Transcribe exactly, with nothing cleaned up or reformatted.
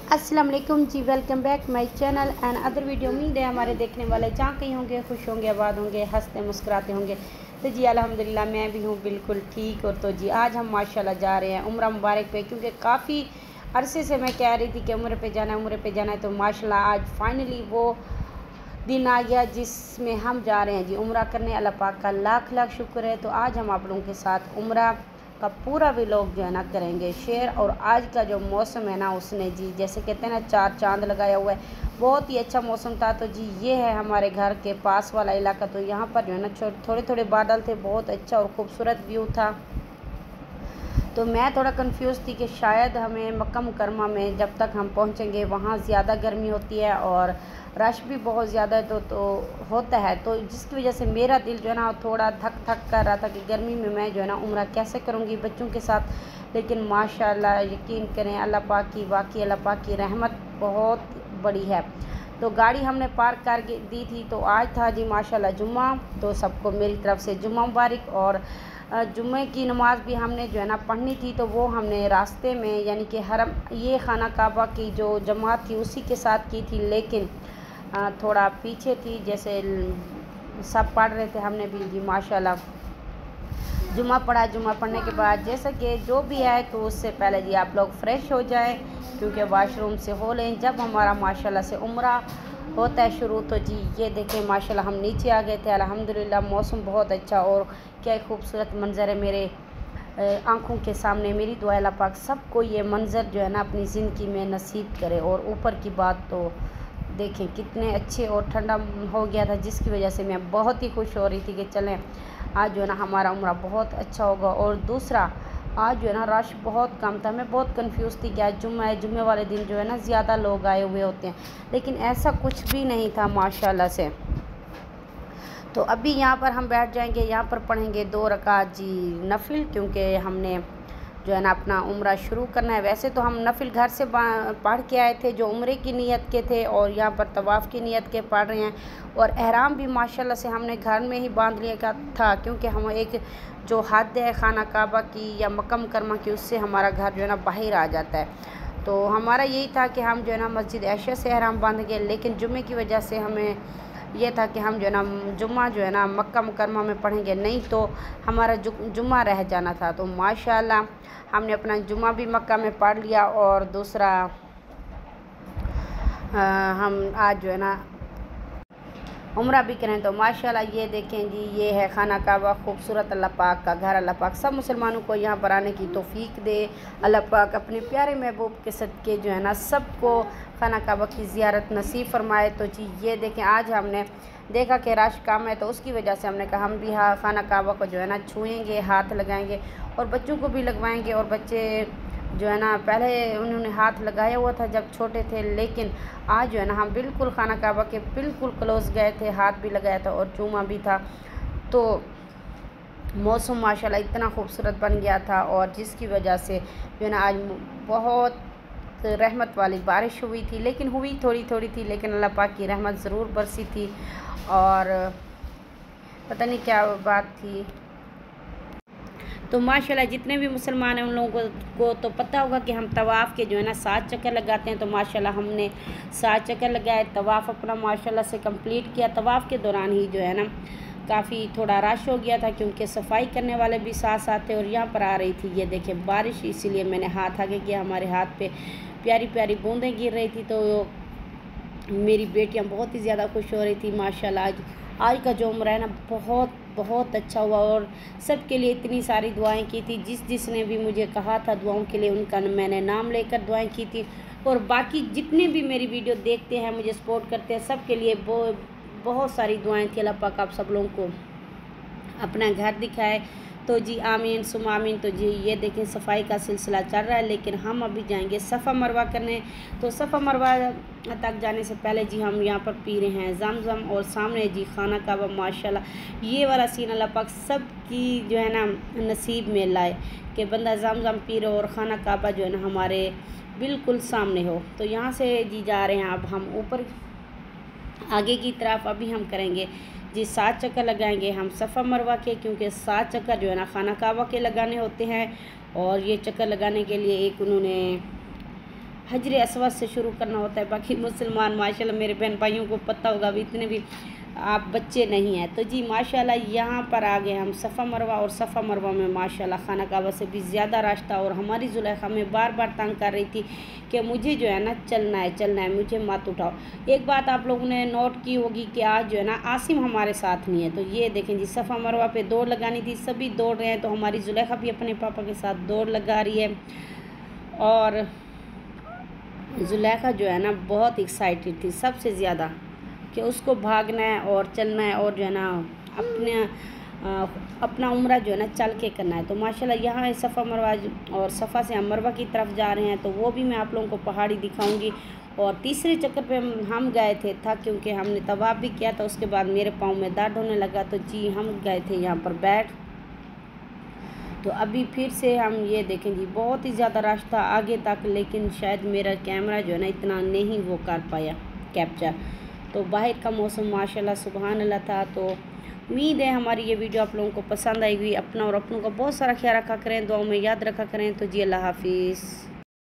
अस्सलाम वालेकुम जी, welcome back my channel and other video. उम्मीद है हमारे देखने वाले जहाँ कहीं होंगे खुश होंगे, आबाद होंगे, हंसते मुस्कुराते होंगे। तो जी अल्हम्दुलिल्लाह मैं भी हूँ बिल्कुल ठीक। और तो जी आज हम माशाल्लाह जा रहे हैं उम्रा मुबारक पे, क्योंकि काफ़ी अरसे से मैं कह रही थी कि उम्र पे जाना है उम्र पे जाना है। तो माशाल्लाह आज फाइनली वो दिन आ गया जिसमें हम जा रहे हैं जी उम्रा करने। अल्लाह पाक का लाख लाख शुक्र है। तो आज हम आप लोगों के साथ उम्रा का पूरा व्लॉग जो है ना करेंगे शेयर। और आज का जो मौसम है ना उसने जी जैसे कहते हैं ना चार चांद लगाया हुआ है, बहुत ही अच्छा मौसम था। तो जी ये है हमारे घर के पास वाला इलाका। तो यहाँ पर जो है ना थोड़े थोड़े बादल थे, बहुत अच्छा और ख़ूबसूरत व्यू था। तो मैं थोड़ा कंफ्यूज थी कि शायद हमें मक्का मुकरमा में जब तक हम पहुँचेंगे वहाँ ज़्यादा गर्मी होती है और रश भी बहुत ज़्यादा है तो तो होता है। तो जिसकी वजह से मेरा दिल जो है ना थोड़ा धक धक कर रहा था कि गर्मी में मैं जो है ना उम्रा कैसे करूँगी बच्चों के साथ। लेकिन माशाल्लाह यकीन करें अल्लाह पाक की वाकई अल्लाह पाक की रहमत बहुत बड़ी है। तो गाड़ी हमने पार्क कर दी थी। तो आज था जी माशाल्लाह जुम्मा। तो सबको मेरी तरफ से जुम्मा मुबारक। और जुम्मे की नमाज़ भी हमने जो है ना पढ़नी थी, तो वो हमने रास्ते में यानी कि हरम ये खाना काबा की जो जमात थी उसी के साथ की थी, लेकिन थोड़ा पीछे थी। जैसे सब पढ़ रहे थे हमने भी जी माशाल्लाह जुम्मा पढ़ा। जुम्मा पढ़ने के बाद जैसा कि जो भी है तो उससे पहले जी आप लोग फ़्रेश हो जाएं, क्योंकि वाशरूम से हो लें जब हमारा माशाल्लाह से उम्रा होता है शुरू। तो जी ये देखें माशाल्लाह हम नीचे आ गए थे। अल्हम्दुलिल्लाह मौसम बहुत अच्छा और क्या खूबसूरत मंज़र है मेरे आँखों के सामने। मेरी दुआ अल्लाह पाक सबको ये मंज़र जो है ना अपनी ज़िंदगी में नसीब करे। और ऊपर की बात तो देखें कितने अच्छे और ठंडा हो गया था, जिसकी वजह से मैं बहुत ही खुश हो रही थी कि चलें आज जो है ना हमारा उम्रा बहुत अच्छा होगा। और दूसरा आज जो है ना रश बहुत कम था। मैं बहुत कंफ्यूज थी कि आज जुम्मा है, जुम्मे वाले दिन जो है ना ज़्यादा लोग आए हुए होते हैं, लेकिन ऐसा कुछ भी नहीं था माशाल्लाह से। तो अभी यहाँ पर हम बैठ जाएंगे, यहाँ पर पढ़ेंगे दो रकात जी नफिल, क्योंकि हमने जो है ना अपना उम्रा शुरू करना है। वैसे तो हम नफिल घर से पढ़ के आए थे जो उम्रे की नीयत के थे, और यहाँ पर तवाफ़ की नीयत के पढ़ रहे हैं। और एहराम भी माशाल्लाह से हमने घर में ही बांध लिया का था, क्योंकि हम एक जो हद है खाना काबा की या मक्का मुकरमा की उससे हमारा घर जो है ना बाहर आ जाता है। तो हमारा यही था कि हम जो है ना मस्जिद ऐशा से एहराम बांध गए, लेकिन जुम्मे की वजह से हमें ये था कि हम जो है ना जुम्मा जो है ना मक्का मुकरमा में पढ़ेंगे, नहीं तो हमारा जुम्मा रह जाना था। तो माशाल्लाह हमने अपना जुम्मा भी मक्का में पढ़ लिया। और दूसरा आ, हम आज जो है ना उम्रा भी करें। तो माशाल्लाह ये देखें जी ये है खाना काबा, खूबसूरत अल्लाह पाक का घर। अल्लाह पाक सब मुसलमानों को यहाँ पर आने की तौफीक दे। अल्लाह पाक अपने प्यारे महबूब के सदक़े जो है ना सबको खाना काबा की ज़ियारत नसीब फरमाए। तो जी ये देखें आज हमने देखा कि रश कम है, तो उसकी वजह से हमने कहा हम भी हाँ खाना काबा को जो है ना छुएँगे, हाथ लगाएँगे और बच्चों को भी लगवाएँगे। और बच्चे जो है ना पहले उन्होंने हाथ लगाया हुआ था जब छोटे थे, लेकिन आज जो है ना हम बिल्कुल खाना काबा के बिल्कुल क्लोज़ गए थे, हाथ भी लगाया था और चूमा भी था। तो मौसम माशाल्लाह इतना खूबसूरत बन गया था, और जिसकी वजह से जो है ना आज बहुत रहमत वाली बारिश हुई थी। लेकिन हुई थोड़ी थोड़ी थी, लेकिन अल्लाह पाक की रहमत ज़रूर बरसी थी। और पता नहीं क्या बात थी। तो माशाल्लाह जितने भी मुसलमान हैं उन लोगों को तो पता होगा कि हम तवाफ़ के जो है ना सात चक्कर लगाते हैं। तो माशाल्लाह हमने सात चक्कर लगाए, तवाफ़ अपना माशाल्लाह से कंप्लीट किया। तवाफ़ के दौरान ही जो है ना काफ़ी थोड़ा रश हो गया था, क्योंकि सफाई करने वाले भी साथ साथ थे। और यहाँ पर आ रही थी ये देखें बारिश, इसीलिए मैंने हाथ आगे किया। हमारे हाथ पे प्यारी प्यारी बूंदें गिर रही थी, तो मेरी बेटियाँ बहुत ही ज़्यादा खुश हो रही थी माशाल्लाह। आज आज का जो उम्रा है ना बहुत बहुत अच्छा हुआ। और सब के लिए इतनी सारी दुआएं की थी, जिस जिसने भी मुझे कहा था दुआओं के लिए उनका मैंने नाम लेकर दुआएं की थी। और बाकी जितने भी मेरी वीडियो देखते हैं मुझे सपोर्ट करते हैं सब के लिए वो बहुत सारी दुआएं थी। अल्लाह पाक आप सब लोगों को अपना घर दिखाए। तो जी आमीन सुम आमीन। तो जी ये देखें सफाई का सिलसिला चल रहा है, लेकिन हम अभी जाएंगे सफ़ा मरवा करने। तो सफ़ा मरवा तक जाने से पहले जी हम यहाँ पर पी रहे हैं ज़मज़म, और सामने जी खाना काबा। माशाल्लाह ये वाला सीन अल्लाह पाक सब की जो है ना नसीब में लाए कि बंदा ज़मज़म पी रहे और खाना काबा जो है ना हमारे बिल्कुल सामने हो। तो यहाँ से जी जा रहे हैं अब हम ऊपर आगे की तरफ। अभी हम करेंगे जी सात चक्कर लगाएंगे हम सफ़ा मरवा के, क्योंकि सात चक्कर जो है ना खाना काबा के लगाने होते हैं। और ये चक्कर लगाने के लिए एक उन्होंने हजर असवद से शुरू करना होता है। बाकी मुसलमान माशाल्लाह मेरे बहन भाइयों को पता होगा, अभी इतने भी आप बच्चे नहीं हैं। तो जी माशाल्लाह यहाँ पर आ गए हम सफ़ा मरवा, और सफ़ा मरवा में माशाल्लाह खाना काबा से भी ज़्यादा रश था। और हमारी जुलेखा में बार बार तंग कर रही थी कि मुझे जो है ना चलना है चलना है, मुझे मत उठाओ। एक बात आप लोगों ने नोट की होगी कि आज जो है ना आसिम हमारे साथ नहीं है। तो ये देखें जी, सफ़ा मरवा पे दौड़ लगानी थी, सभी दौड़ रहे हैं। तो हमारी जुलेखा भी अपने पापा के साथ दौड़ लगा रही है। और जुलेखा जो है ना बहुत एक्साइटेड थी सबसे ज़्यादा कि उसको भागना है और चलना है, और जो है ना अपने आ, अपना उम्रा जो है ना चल के करना है। तो माशाल्लाह यहाँ सफ़ा मरवा, और सफ़ा से हम मरवा की तरफ जा रहे हैं। तो वो भी मैं आप लोगों को पहाड़ी दिखाऊंगी। और तीसरे चक्कर पे हम गए थे था क्योंकि हमने तवाफ़ भी किया था, उसके बाद मेरे पाँव में दर्द होने लगा। तो जी हम गए थे यहाँ पर बैठ। तो अभी फिर से हम ये देखें जी, बहुत ही ज़्यादा रश था आगे तक, लेकिन शायद मेरा कैमरा जो है ना इतना नहीं वो कर पाया कैप्चर। तो बाहर का मौसम माशाल्लाह सुबहान अल्लाह था। तो उम्मीद है हमारी ये वीडियो आप लोगों को पसंद आएगी। अपना और अपनों का बहुत सारा ख्याल रखा करें, दुआओं में याद रखा करें। तो जी अल्लाह हाफिज़।